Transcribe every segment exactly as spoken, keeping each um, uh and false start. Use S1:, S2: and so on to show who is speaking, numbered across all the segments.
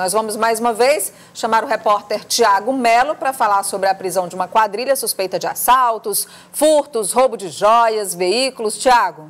S1: Nós vamos mais uma vez chamar o repórter Tiago Melo para falar sobre a prisão de uma quadrilha suspeita de assaltos, furtos, roubo de joias, veículos. Tiago.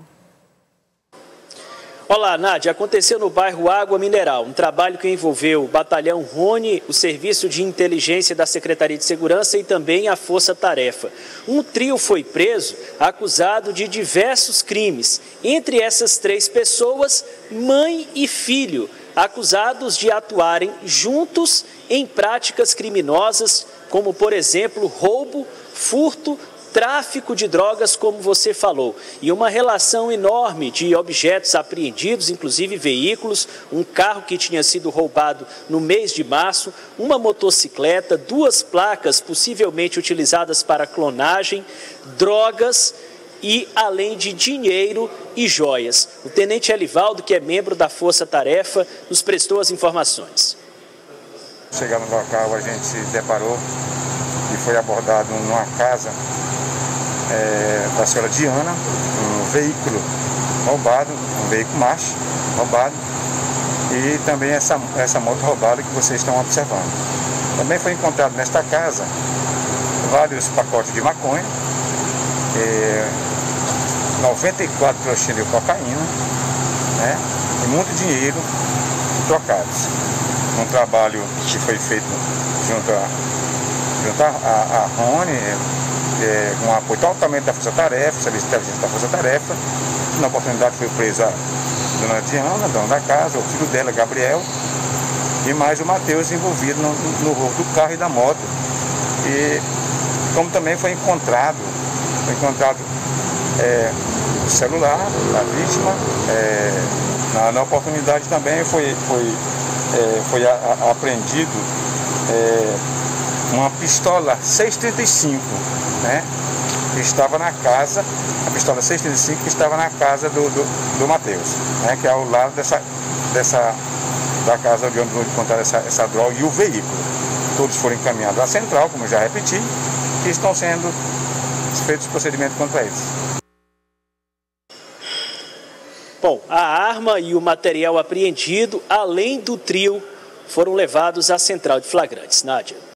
S2: Olá, Nádia. Aconteceu no bairro Água Mineral, um trabalho que envolveu o batalhão Rony, o Serviço de Inteligência da Secretaria de Segurança e também a Força Tarefa. Um trio foi preso, acusado de diversos crimes. Entre essas três pessoas, mãe e filho, acusados de atuarem juntos em práticas criminosas, como, por exemplo, roubo, furto, tráfico de drogas, como você falou, e uma relação enorme de objetos apreendidos, inclusive veículos, um carro que tinha sido roubado no mês de março, uma motocicleta, duas placas possivelmente utilizadas para clonagem, drogas e além de dinheiro e joias. O tenente Elivaldo, que é membro da Força Tarefa, nos prestou as informações.
S3: Chegando no local, a gente se deparou e foi abordado numa casa É, da senhora Diana, um veículo roubado, um veículo marcha roubado e também essa, essa moto roubada que vocês estão observando. Também foi encontrado nesta casa vários pacotes de maconha, é, noventa e quatro trouxinhas de cocaína, né, e muito dinheiro trocados. Um trabalho que foi feito junto a, junto a, a, a Rony, É, com um apoio totalmente da Força Tarefa, Serviço de Inteligência da Força Tarefa. Na oportunidade foi presa a dona Diana, dona da casa, o filho dela, Gabriel, e mais o Matheus envolvido no, no roubo do carro e da moto. E como também foi encontrado, foi encontrado é, o celular da vítima, é, na, na oportunidade também foi, foi, é, foi a, a, apreendido é, uma pistola seis trinta e cinco, né, que estava na casa, a pistola seis trinta e cinco que estava na casa do, do, do Matheus, né, que é ao lado dessa, dessa, da casa de onde encontraram essa, essa droga e o veículo. Todos foram encaminhados à central, como eu já repeti, e estão sendo feitos procedimentos contra eles.
S2: Bom, a arma e o material apreendido, além do trio, foram levados à central de flagrantes. Nádia.